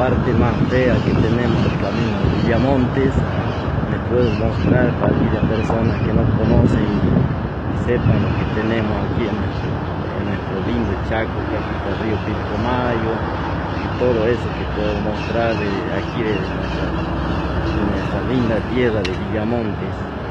parte más fea que tenemos del camino de Villamontes. Les puedo mostrar para aquellas personas que no conocen y sepan lo que tenemos aquí en nuestro lindo Chaco, que es el río Pilcomayo, y todo eso que puedo mostrar de aquí de nuestra linda tierra de Villamontes.